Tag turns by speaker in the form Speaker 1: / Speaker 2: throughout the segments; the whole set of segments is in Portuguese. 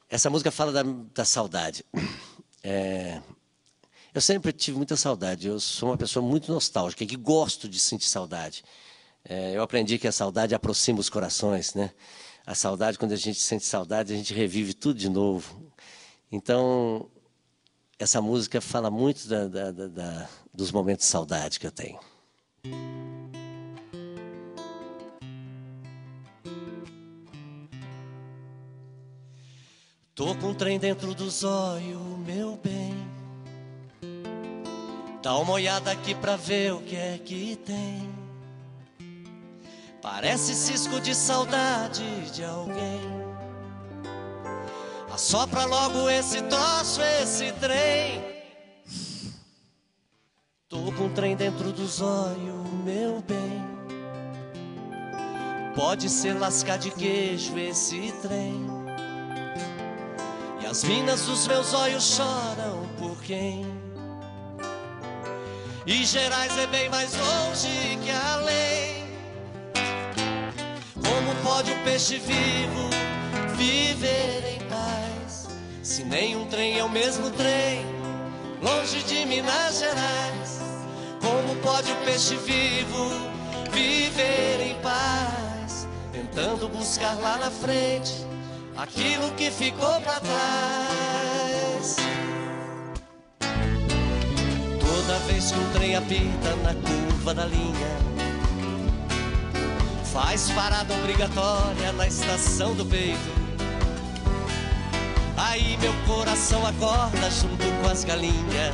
Speaker 1: Essa música fala da saudade. Eu sempre tive muita saudade. Eu sou uma pessoa muito nostálgica, que gosto de sentir saudade. Eu aprendi que a saudade aproxima os corações, né? A saudade, quando a gente sente saudade, a gente revive tudo de novo. Então, essa música fala muito dos momentos de saudade que eu tenho. Tô com um trem dentro do zóio, meu bem. Dá uma olhada aqui pra ver o que é que tem. Parece cisco de saudade de alguém. Assopra logo esse troço, esse trem. Tô com um trem dentro do zóio, meu bem. Pode ser lascar de queijo esse trem. E as minas dos meus olhos choram por quem? E Gerais é bem mais longe que além. Como pode o peixe vivo viver em paz, se nenhum trem é o mesmo trem, longe de Minas Gerais? Como pode o peixe vivo viver em paz, tentando buscar lá na frente aquilo que ficou pra trás? Toda vez que um trem apita na curva da linha, faz parada obrigatória na estação do peito. Aí meu coração acorda junto com as galinhas,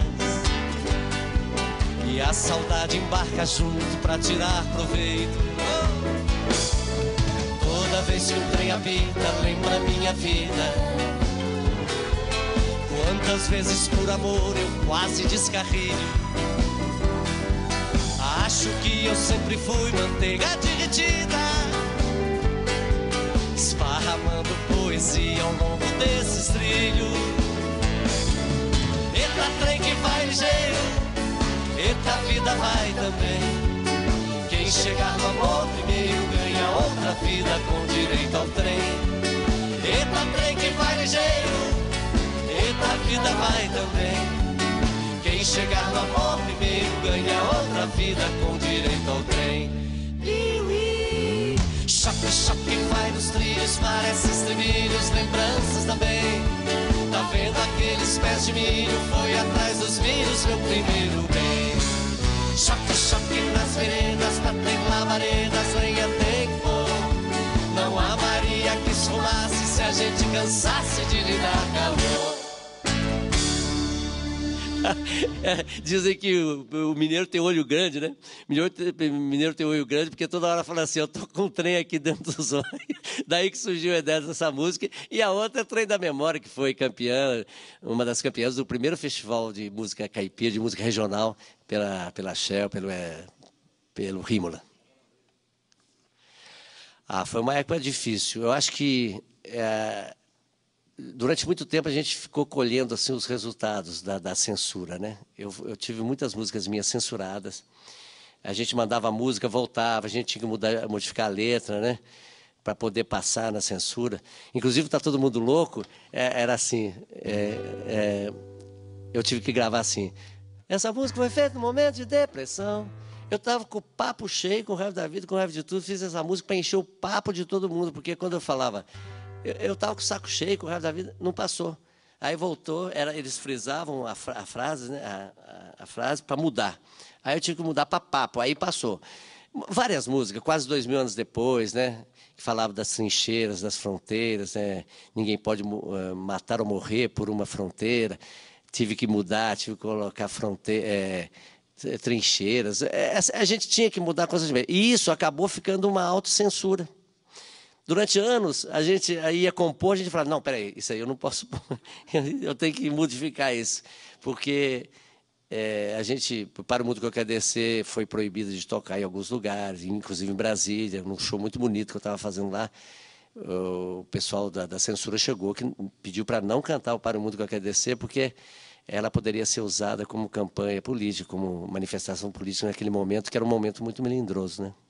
Speaker 1: e a saudade embarca junto pra tirar proveito. Toda vez que um trem apita, lembra minha vida. Quantas vezes por amor eu quase descarrilho. Acho que eu sempre fui manteiga derretida, esparramando poesia ao longo desses trilhos. Eita trem que vai ligeiro, eita vida vai também. Quem chegar no amor primeiro ganha outra vida com direito ao trem. Eita trem que vai ligeiro, eita vida vai também. Quem chegar no amor primeiro ganha outra vida com direito ao trem. Choque, choque vai nos trilhos, parece estribilhos, lembranças também. Tá vendo aqueles pés de milho? Foi atrás dos milhos meu primeiro bem. Choque, choque nas veredas, pra ter labaredas, lenha tem que pôr. Não há Maria que esfumasse se a gente cansasse de lhe dar calor. Dizem que o mineiro tem olho grande, né? Mineiro tem olho grande porque toda hora fala assim: eu tô com um trem aqui dentro dos olhos. Daí que surgiu a ideia dessa música. E a outra é Trem da Memória, que foi campeã, uma das campeãs do primeiro festival de música caipira, de música regional, pela Shell, pelo Rímola. Foi uma época difícil. Eu acho que durante muito tempo a gente ficou colhendo assim os resultados da censura, né? Eu tive muitas músicas minhas censuradas. A gente mandava a música, voltava, a gente tinha que modificar a letra, né? Para poder passar na censura. Inclusive, Tá Todo Mundo Louco, era assim, eu tive que gravar assim: essa música foi feita num momento de depressão. Eu estava com o papo cheio, com raiva da vida, com raiva de tudo, fiz essa música para encher o papo de todo mundo, porque quando eu falava, eu estava com o saco cheio, com raiva da vida, não passou. Aí voltou, eles frisavam a frase, né, a frase para mudar. Aí eu tive que mudar para papo, aí passou. Várias músicas, quase 2000 anos depois, né, que falavam das trincheiras, das fronteiras, né, ninguém pode matar ou morrer por uma fronteira. Tive que mudar, tive que colocar trincheiras. A gente tinha que mudar coisas mesmo. E isso acabou ficando uma autocensura. Durante anos, a gente ia compor, a gente falava: não, peraí, isso aí eu não posso, eu tenho que modificar isso, porque Para o Mundo que eu quero descer foi proibido de tocar em alguns lugares, inclusive em Brasília, num show muito bonito que eu estava fazendo lá. O pessoal da censura chegou, que pediu para não cantar o Para o Mundo que eu quero descer, porque ela poderia ser usada como campanha política, como manifestação política naquele momento, que era um momento muito melindroso, né?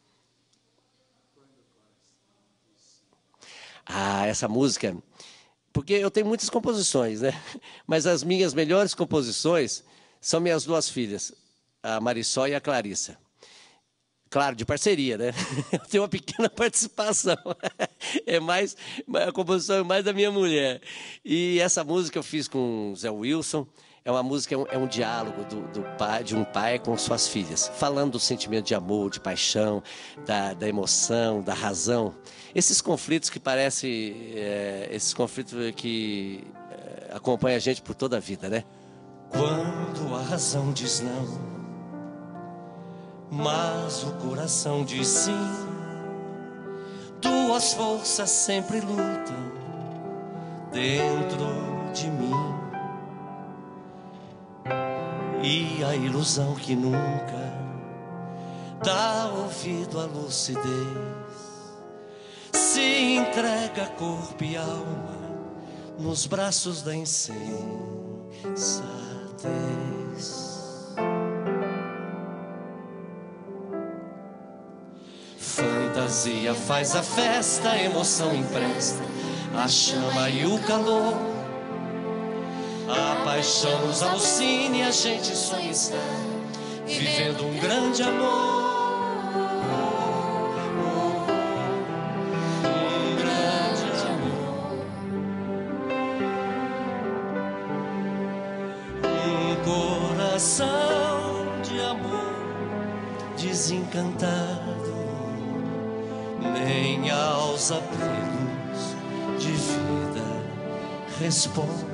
Speaker 1: Essa música Porque eu tenho muitas composições, né? Mas as minhas melhores composições são minhas duas filhas, a Marisol e a Clarissa. Claro, de parceria, né? Eu tenho uma pequena participação. A composição é mais da minha mulher. E essa música eu fiz com o Zé Wilson. É uma música, é um diálogo de um pai com suas filhas, falando do sentimento de amor, de paixão, da emoção, da razão. Esses conflitos que parecem, esses conflitos que acompanham a gente por toda a vida, né? Quando a razão diz não, mas o coração diz sim, duas forças sempre lutam dentro de mim. E a ilusão que nunca dá ouvido à lucidez se entrega corpo e alma nos braços da insensatez. Fantasia faz a festa, a emoção empresta a chama e o calor. A paixão nos alucina e a gente sonha estar vivendo um grande amor. Um grande amor. Um coração de amor desencantado, nem aos apelos de vida responde.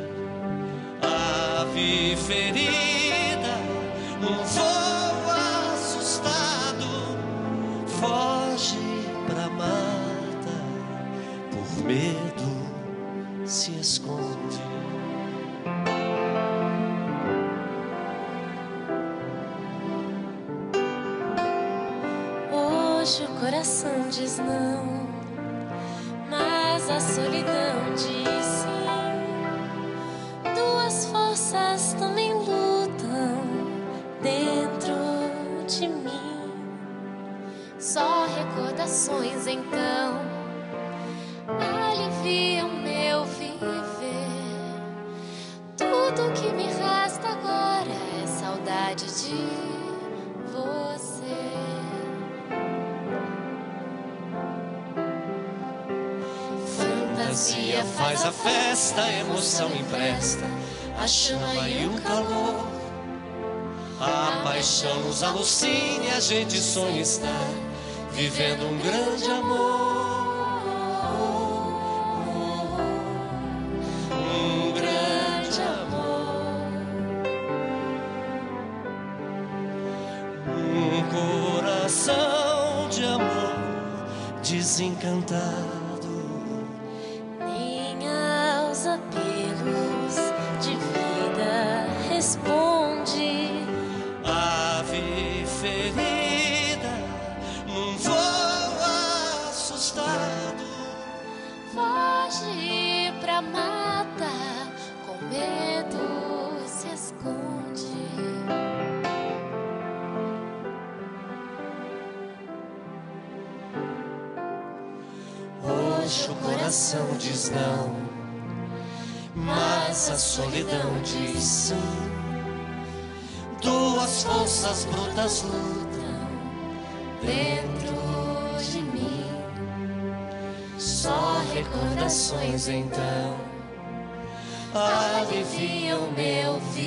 Speaker 1: Ave ferida, um voo assustado, foge pra mata, por medo se esconde.
Speaker 2: Hoje o coração diz não, mas a solidão diz sim. Duas forças também lutam dentro de mim. Só recordações então aliviam meu viver. Tudo que me resta agora é saudade de você.
Speaker 1: Fantasia faz a festa, a emoção empresta a chama e o calor. A paixão nos alucina e a gente sonha estar vivendo um grande amor. Um grande amor. Um coração de amor desencantado,
Speaker 2: Apelos de vida responde.
Speaker 1: ave ferida num voo assustado,
Speaker 2: Foge pra mata, com medo se esconde.
Speaker 1: hoje o coração diz não, mas a solidão diz sim. Duas forças brutas lutam dentro de mim. Só recordações então aliviam meu viver.